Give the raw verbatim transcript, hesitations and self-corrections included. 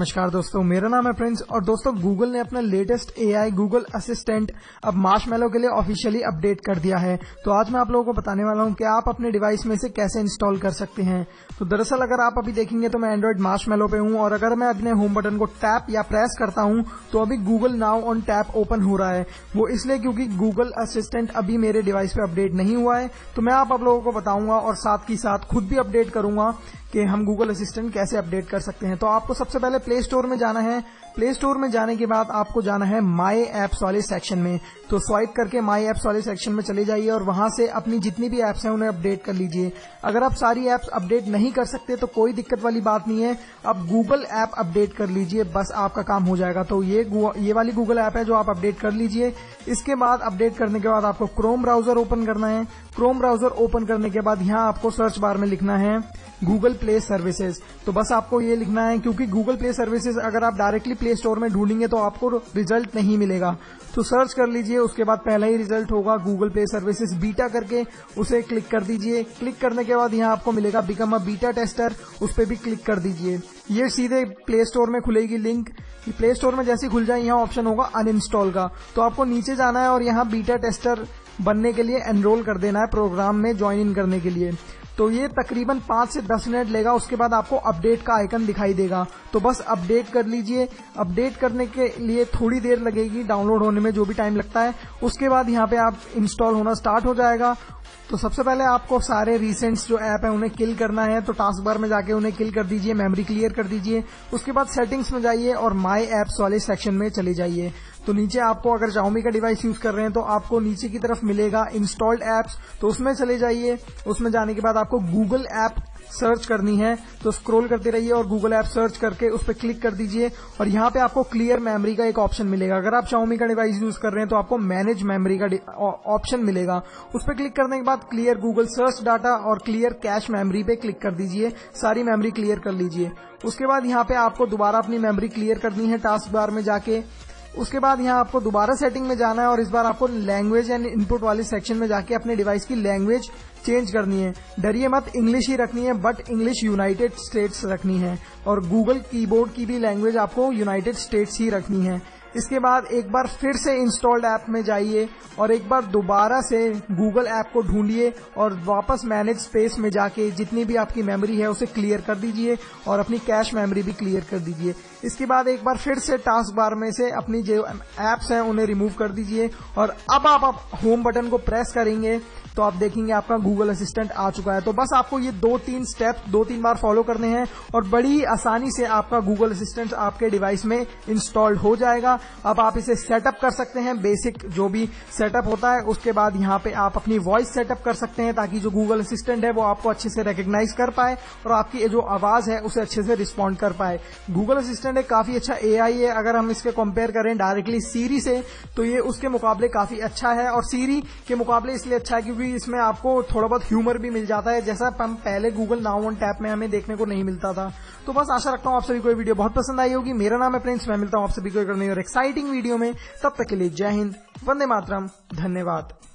नमस्कार दोस्तों, मेरा नाम है प्रिंस और दोस्तों गूगल ने अपना लेटेस्ट एआई गूगल असिस्टेंट अब मार्शमैलो के लिए ऑफिशियली अपडेट कर दिया है। तो आज मैं आप लोगों को बताने वाला हूं कि आप अपने डिवाइस में से कैसे इंस्टॉल कर सकते हैं। तो दरअसल अगर आप अभी देखेंगे तो मैं एंड्रॉइड मार्शमैलो पे हूं और अगर मैं अपने होम बटन को टैप या प्रेस करता हूं तो अभी Google now on tap open हो रहा है। वो इसलिए क्योंकि गूगल असिस्टेंट अभी मेरे डिवाइस पे अपडेट नहीं हुआ है। तो मैं आप, आप लोगों को बताऊंगा और साथ ही साथ खुद भी अपडेट करूंगा कि हम गूगल असिस्टेंट कैसे अपडेट कर सकते हैं। तो आपको सबसे पहले प्ले स्टोर में जाना है। प्ले स्टोर में जाने के बाद आपको जाना है माई एप्स वाले सेक्शन में। तो स्वाइप करके माई एप्स वाले सेक्शन में चले जाइए और वहां से अपनी जितनी भी एप्स हैं उन्हें अपडेट कर लीजिए। अगर आप सारी एप्स अपडेट नहीं कर सकते तो कोई दिक्कत वाली बात नहीं है, आप गूगल ऐप अपडेट कर लीजिए, बस आपका काम हो जाएगा। तो ये ये वाली गूगल ऐप है जो आप अपडेट कर लीजिए। इसके बाद अपडेट करने के बाद आपको क्रोम ब्राउजर ओपन करना है। क्रोम ब्राउजर ओपन करने के बाद यहाँ आपको सर्च बार में लिखना है गूगल प्ले सर्विसेज। तो बस आपको ये लिखना है, क्योंकि गूगल प्ले सर्विसेज अगर आप डायरेक्टली प्ले स्टोर में ढूंढेंगे तो आपको रिजल्ट नहीं मिलेगा। तो सर्च कर लीजिए, उसके बाद पहला ही रिजल्ट होगा गूगल प्ले सर्विसेज बीटा करके, उसे क्लिक कर दीजिए। क्लिक करने के बाद यहाँ आपको मिलेगा बिकम अ बीटा टेस्टर, उस पर भी क्लिक कर दीजिए। ये सीधे प्ले स्टोर में खुलेगी लिंक। प्ले स्टोर में जैसे खुल जाए यहाँ ऑप्शन होगा अनइंस्टॉल का। तो आपको नीचे जाना है और यहाँ बीटा टेस्टर बनने के लिए एनरोल कर देना है, प्रोग्राम में ज्वाइन इन करने के लिए। तो ये तकरीबन पाँच से दस मिनट लेगा, उसके बाद आपको अपडेट का आइकन दिखाई देगा। तो बस अपडेट कर लीजिए। अपडेट करने के लिए थोड़ी देर लगेगी, डाउनलोड होने में जो भी टाइम लगता है। उसके बाद यहाँ पे आप इंस्टॉल होना स्टार्ट हो जाएगा। तो सबसे पहले आपको सारे रिसेंट्स जो ऐप है उन्हें किल करना है। तो टास्क बार में जाके उन्हें किल कर दीजिए, मेमोरी क्लियर कर दीजिए। उसके बाद सेटिंग्स में जाइए और माई एप्स वाले सेक्शन में चले जाइए। तो नीचे आपको अगर Xiaomi का डिवाइस यूज कर रहे हैं तो आपको नीचे की तरफ मिलेगा इंस्टॉल्ड एप्स, तो उसमें चले जाइए। उसमें जाने के बाद आपको गूगल ऐप सर्च करनी है। तो स्क्रॉल करते रहिए और गूगल ऐप सर्च करके उस पर क्लिक कर दीजिए और यहाँ पे आपको क्लियर मेमोरी का एक ऑप्शन मिलेगा। अगर आप Xiaomi का डिवाइस यूज कर रहे हैं तो आपको मैनेज मेमोरी का ऑप्शन मिलेगा। उस पर क्लिक करने के बाद क्लियर गूगल सर्च डाटा और क्लियर कैश मेमोरी पे क्लिक कर दीजिए। सारी मेमोरी क्लियर कर लीजिए। उसके बाद यहाँ पे आपको दोबारा अपनी मेमोरी क्लियर करनी है टास्क बार में जाके। उसके बाद यहाँ आपको दोबारा सेटिंग में जाना है और इस बार आपको लैंग्वेज एंड इनपुट वाले सेक्शन में जाके अपने डिवाइस की लैंग्वेज चेंज करनी है। डरिए मत, इंग्लिश ही रखनी है, बट इंग्लिश यूनाइटेड स्टेट्स रखनी है। और गूगल कीबोर्ड की भी लैंग्वेज आपको यूनाइटेड स्टेट्स ही रखनी है। इसके बाद एक बार फिर से इंस्टॉल्ड ऐप में जाइए और एक बार दोबारा से गूगल ऐप को ढूंढिए और वापस मैनेज स्पेस में जाके जितनी भी आपकी मेमोरी है उसे क्लियर कर दीजिए और अपनी कैश मेमोरी भी क्लियर कर दीजिए। इसके बाद एक बार फिर से टास्क बार में से अपनी जो ऐप्स हैं उन्हें रिमूव कर दीजिए और अब आप, आप होम बटन को प्रेस करेंगे तो आप देखेंगे आपका गूगल असिस्टेंट आ चुका है। तो बस आपको ये दो तीन स्टेप दो तीन बार फॉलो करने हैं और बड़ी आसानी से आपका गूगल असिस्टेंट आपके डिवाइस में इंस्टॉल्ड हो जाएगा। अब आप इसे सेटअप कर सकते हैं, बेसिक जो भी सेटअप होता है। उसके बाद यहाँ पे आप अपनी वॉइस सेटअप कर सकते हैं ताकि जो गूगल असिस्टेंट है वो आपको अच्छे से रिकॉग्नाइज कर पाए और आपकी जो आवाज है उसे अच्छे से रिस्पॉन्ड कर पाए। गूगल असिस्टेंट एक काफी अच्छा एआई है। अगर हम इसके कंपेयर करें डायरेक्टली सीरी से तो ये उसके मुकाबले काफी अच्छा है और सीरी के मुकाबले इसलिए अच्छा है क्योंकि इसमें आपको थोड़ा बहुत ह्यूमर भी मिल जाता है, जैसा हम पहले गूगल नाउ ऑन टैप में हमें देखने को नहीं मिलता था। तो बस आशा रखता हूं आप सभी को ये वीडियो बहुत पसंद आई होगी। मेरा नाम है प्रिंस, मैं मिलता हूं आप सभी को एक नई और एक्साइटिंग वीडियो में। तब तक के लिए जय हिंद, वंदे मातरम, धन्यवाद।